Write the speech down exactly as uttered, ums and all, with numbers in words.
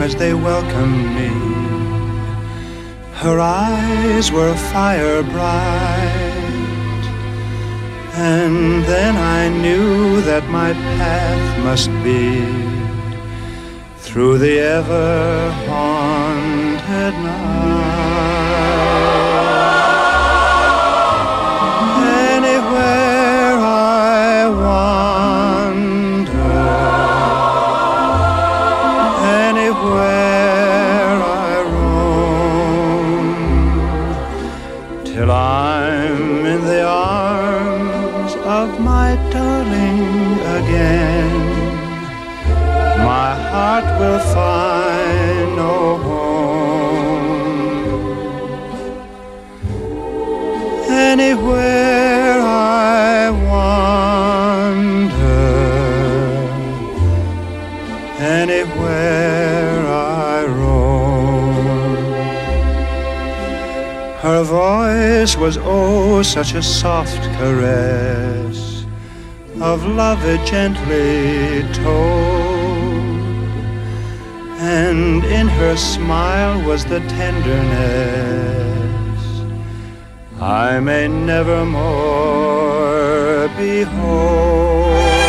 as they welcomed me. Her eyes were fire bright, and then I knew that my path must be through the ever-haunted night. Anywhere I wander, anywhere I roam, till I'm in the arms of my darling again, my heart will find no home. Anywhere I wander, anywhere I roam. Her voice was oh such a soft caress, of love it gently told, and in her smile was the tenderness I may never more behold.